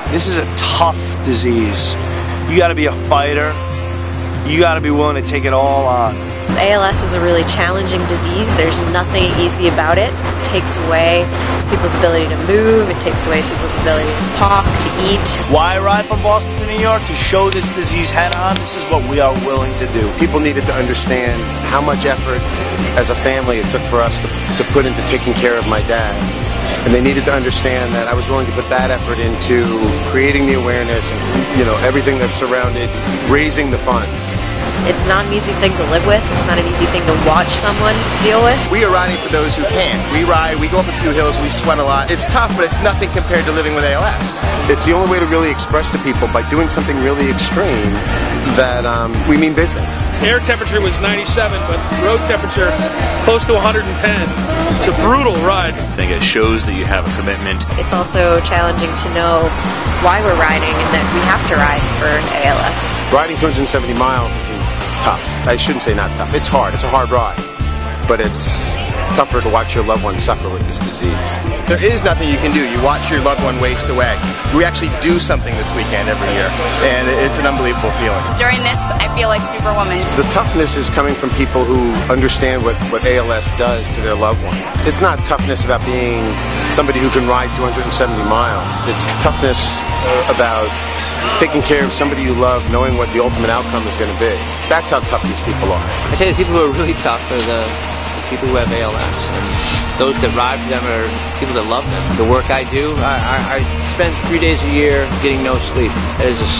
This is a tough disease. You gotta be a fighter. You gotta be willing to take it all on. ALS is a really challenging disease. There's nothing easy about it. It takes away people's ability to move. It takes away people's ability to talk, to eat. Why ride from Boston to New York? To show this disease head on. This is what we are willing to do. People needed to understand how much effort as a family it took for us to put into taking care of my dad. And they needed to understand that I was willing to put that effort into creating the awareness and, everything that surrounded raising the funds. It's not an easy thing to live with. It's not an easy thing to watch someone deal with. We are riding for those who can. We ride, we go up a few hills, we sweat a lot. It's tough, but it's nothing compared to living with ALS. It's the only way to really express to people by doing something really extreme that we mean business. Air temperature was 97, but road temperature close to 110. It's a brutal ride. I think it shows that you have a commitment. It's also challenging to know why we're riding and that we have to ride for ALS. Riding 270 miles isn't tough. I shouldn't say not tough. It's hard. It's a hard ride. But it's tougher to watch your loved one suffer with this disease. There is nothing you can do. You watch your loved one waste away. We actually do something this weekend every year, and it's an unbelievable feeling. During this, I feel like Superwoman. The toughness is coming from people who understand what ALS does to their loved one. It's not toughness about being somebody who can ride 270 miles. It's toughness about taking care of somebody you love, knowing what the ultimate outcome is going to be. That's how tough these people are. I say the people who are really tough are the people who have ALS, and those that ride for them are people that love them. The work I do, I spend 3 days a year getting no sleep. That is a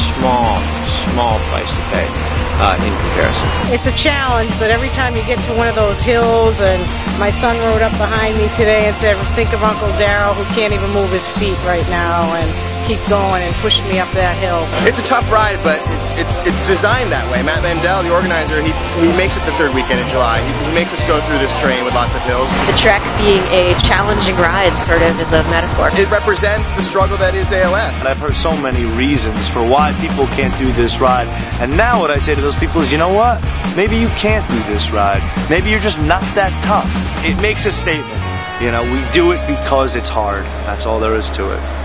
small price to pay in comparison. It's a challenge, but every time you get to one of those hills, and my son rode up behind me today and said, think of Uncle Darryl who can't even move his feet right now, and keep going and push me up that hill. It's a tough ride, but it's designed that way. Matt Mandel, the organizer, he makes it the third weekend in July. He makes us go through this terrain with lots of hills. The trek being a challenging ride sort of is a metaphor. It represents the struggle that is ALS. I've heard so many reasons for why people can't do this ride. And now what I say to those people is, you know what? Maybe you can't do this ride. Maybe you're just not that tough. It makes a statement. We do it because it's hard. That's all there is to it.